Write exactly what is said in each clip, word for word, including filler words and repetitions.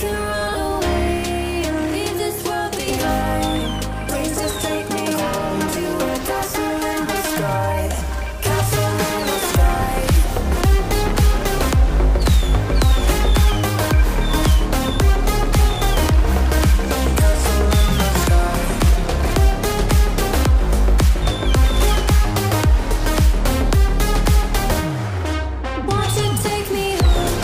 can run away and leave this world behind. Please just take me home to a castle in the sky. Castle in the sky. Castle in the sky. Won't you take me home?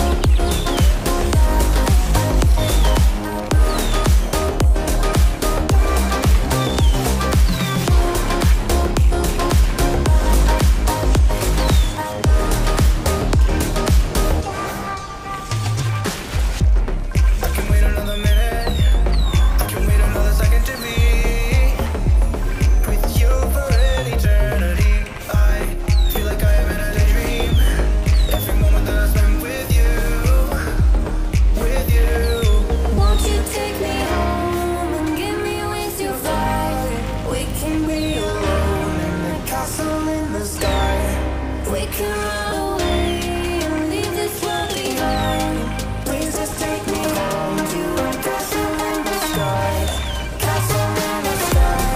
I can wait another minute. I can wait another second to be with you for an eternity. I feel like I am in a daydream. Every moment that I spend with you, with you. Won't you take me home and give me wings to fly? We can be alone in the castle in the sky. We can run away and leave this world behind. Please just take me home to a castle in the sky. Castle in the sky.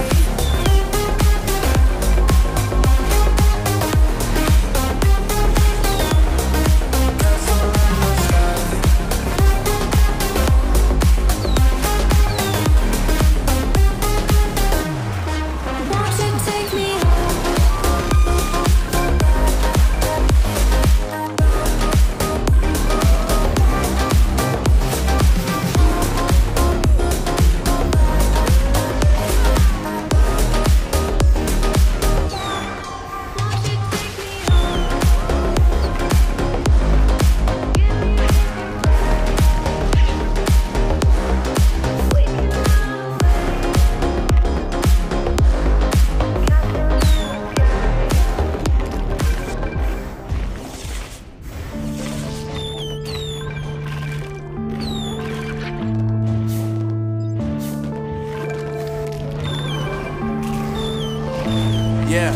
Castle in the sky. Won't you take me home? Yeah.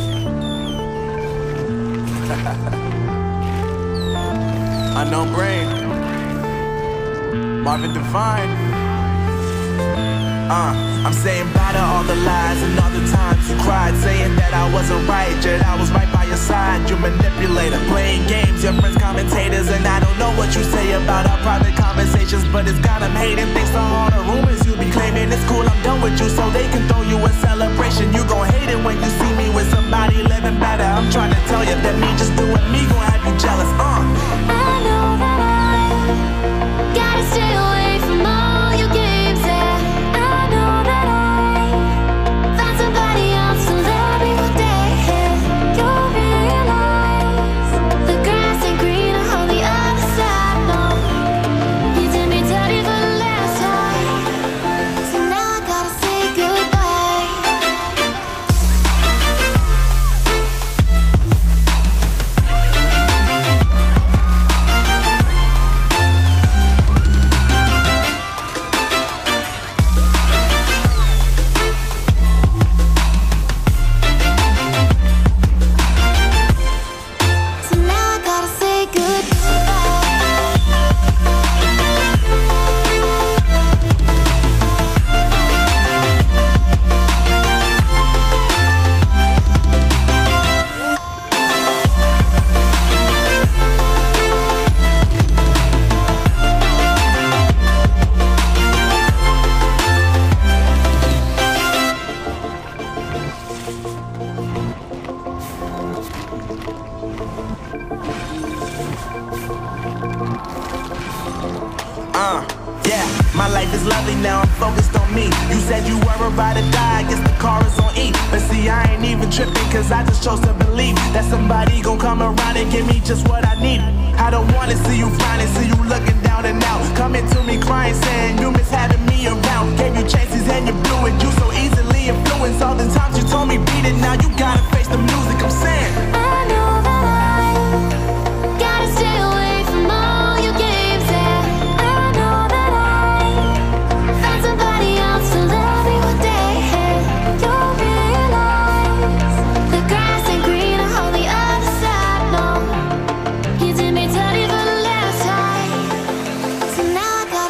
Unknown Brain. Marvin Divine. Uh, I'm saying bye to all the lies and all the times you cried, saying that I wasn't right, yet I was right by your side. You manipulator, playing games, your friends commentators, and I don't know what you say about our private conversations, but it's got them hating. Thanks to all the rumors you be claiming. It's cool, I'm done with you, so they can throw you a celebration. You gon' hate it when you see me with somebody living better. I'm trying to tell you that me just doing me gon' have you jealous. Uh. I know that I gotta stay away from all your games, yeah. I know that I found somebody else to love me one day, yeah. You'll realize the grass ain't greener on the other side, no. You did me dirty for the last time, so now I gotta say goodbye. So now I gotta say Uh, yeah, my life is lovely now, I'm focused on me. You said you were a ride or die, I guess the car is on E. But see, I ain't even tripping, cause I just chose to believe that somebody gon' come around and give me just what I need. I don't wanna see you frowning, see you looking down and out, coming to me crying, saying you miss having me around. Gave you chances and you blew it, you so easily influenced. All the times you told me beat it, now you gotta face the music, I'm saying I know that I gotta stay away from all your games, yeah. I know that I found somebody else to love me one day, yeah. You'll realize the grass ain't greener on the other side, no. You did me dirty for the last time, so now I gotta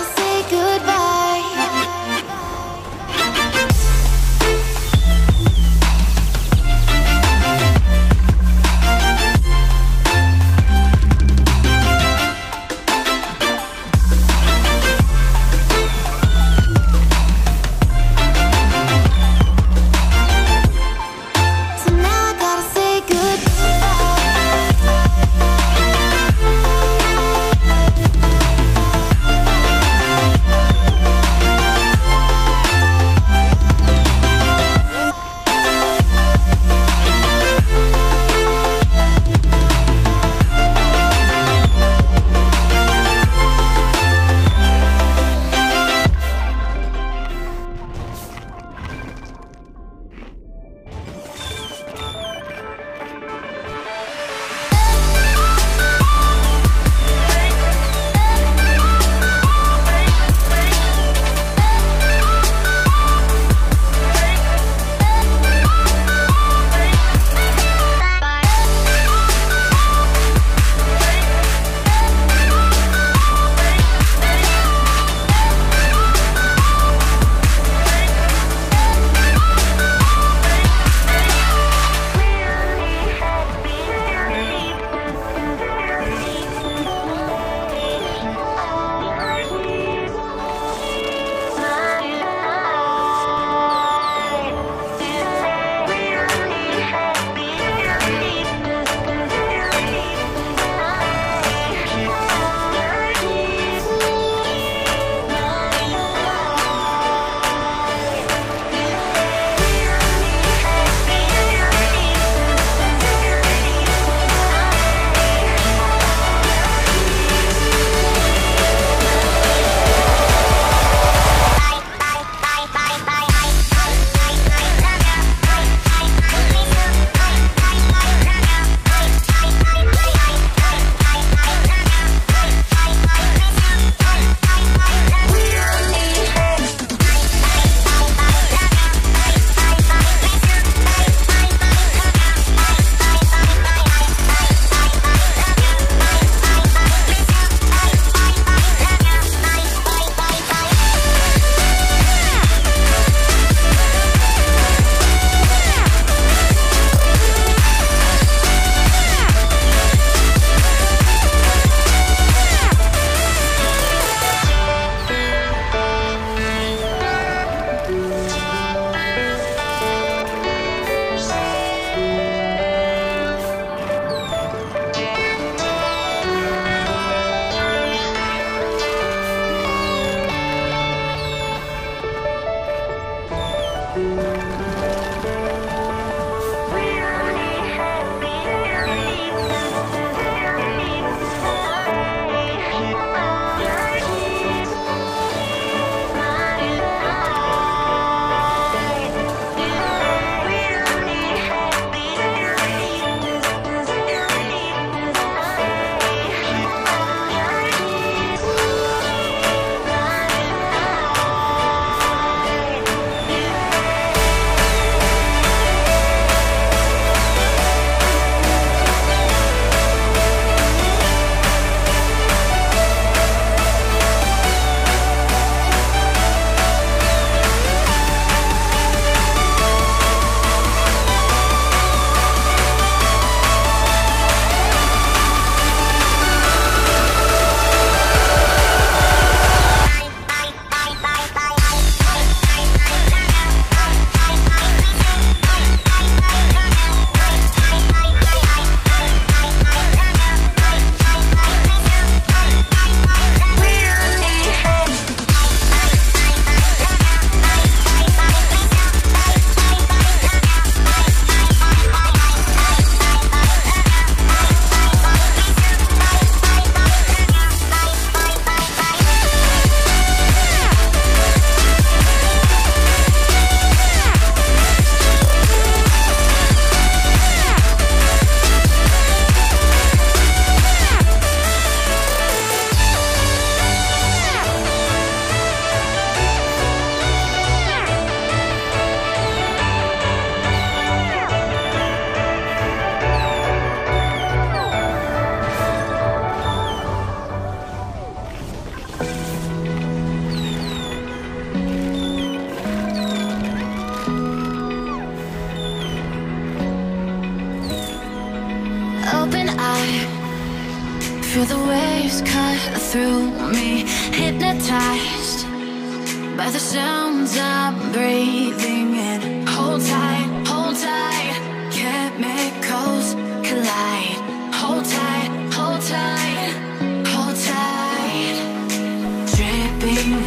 Open eye, feel the waves cut through me, hypnotized by the sounds I'm breathing in. Hold tight, hold tight, chemicals collide. Hold tight, hold tight, hold tight, dripping